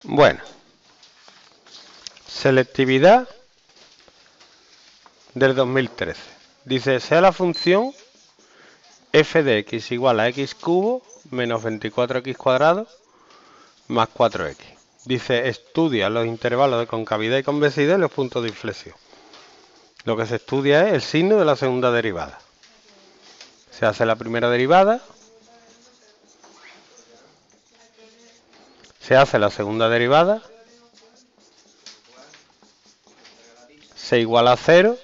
Bueno, selectividad del 2013. Dice, sea la función f de x igual a x cubo menos 24x cuadrado más 4x. Dice, estudia los intervalos de concavidad y convexidad y los puntos de inflexión. Lo que se estudia es el signo de la segunda derivada. Se hace la primera derivada, se hace la segunda derivada, se iguala a 0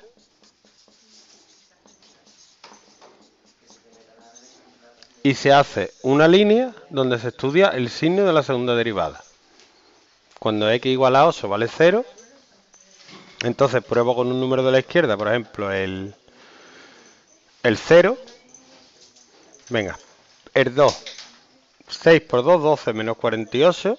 y se hace una línea donde se estudia el signo de la segunda derivada. Cuando x igual a 8 vale 0, entonces pruebo con un número de la izquierda, por ejemplo, el 0. Venga, el 2. 6 por 2, 12 menos 48.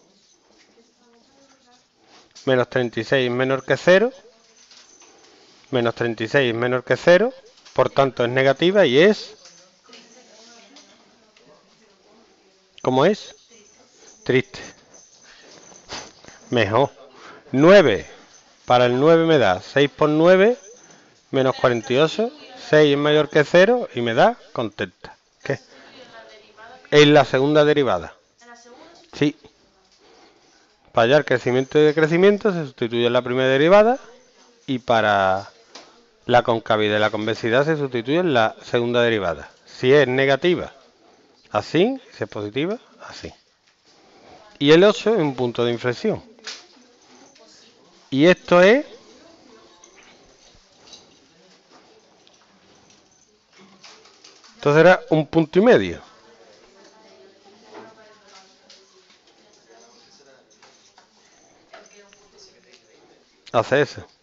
Menos 36 es menor que 0. Menos 36 es menor que 0. Por tanto es negativa y es... ¿Cómo es? Triste. Mejor. 9. Para el 9 me da 6 por 9 menos 48. 6 es mayor que 0 y me da contenta. ¿Qué? Es la segunda derivada. Sí. Para hallar crecimiento y decrecimiento se sustituye la primera derivada y para la concavidad y la convexidad se sustituye la segunda derivada. Si es negativa, así. Si es positiva, así. Y el 8 es un punto de inflexión. Y esto es... Entonces era un punto y medio. Hace eso.